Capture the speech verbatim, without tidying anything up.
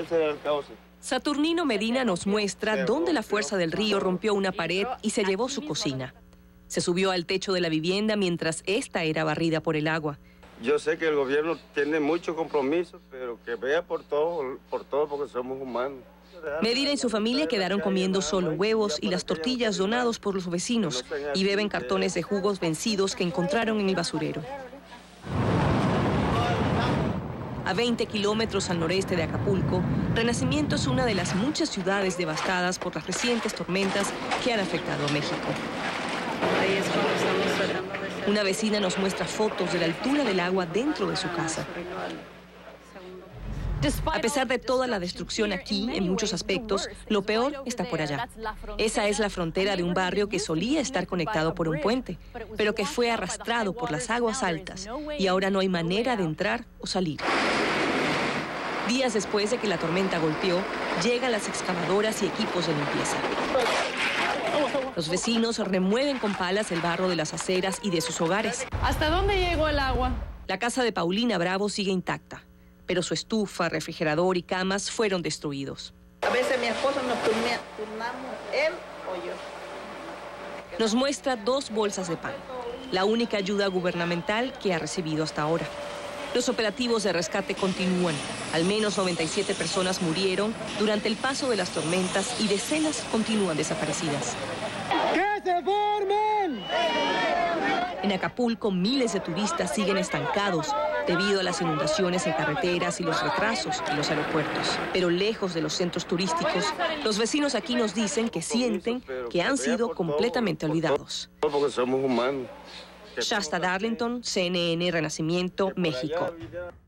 ese era el cauce. Saturnino Medina nos muestra dónde la fuerza del río rompió una pared y se llevó su cocina. Se subió al techo de la vivienda mientras esta era barrida por el agua. Yo sé que el gobierno tiene mucho compromiso, pero que vea por todo, por todo porque somos humanos. Medina y su familia quedaron comiendo solo huevos y las tortillas donados por los vecinos y beben cartones de jugos vencidos que encontraron en el basurero. A veinte kilómetros al noreste de Acapulco, Renacimiento es una de las muchas ciudades devastadas por las recientes tormentas que han afectado a México. Una vecina nos muestra fotos de la altura del agua dentro de su casa. A pesar de toda la destrucción aquí, en muchos aspectos, lo peor está por allá. Esa es la frontera de un barrio que solía estar conectado por un puente, pero que fue arrastrado por las aguas altas y ahora no hay manera de entrar o salir. Días después de que la tormenta golpeó, llegan las excavadoras y equipos de limpieza. Los vecinos remueven con palas el barro de las aceras y de sus hogares. ¿Hasta dónde llegó el agua? La casa de Paulina Bravo sigue intacta, pero su estufa, refrigerador y camas fueron destruidos. A veces mi esposo nos turna, turnamos, él o yo. Nos muestra dos bolsas de pan, la única ayuda gubernamental que ha recibido hasta ahora. Los operativos de rescate continúan. Al menos noventa y siete personas murieron durante el paso de las tormentas y decenas continúan desaparecidas. ¡Que se formen! En Acapulco, miles de turistas siguen estancados debido a las inundaciones en carreteras y los retrasos en los aeropuertos. Pero lejos de los centros turísticos, los vecinos aquí nos dicen que sienten que han sido completamente olvidados. Porque somos humanos. Shasta Darlington, C N N, Renacimiento, México.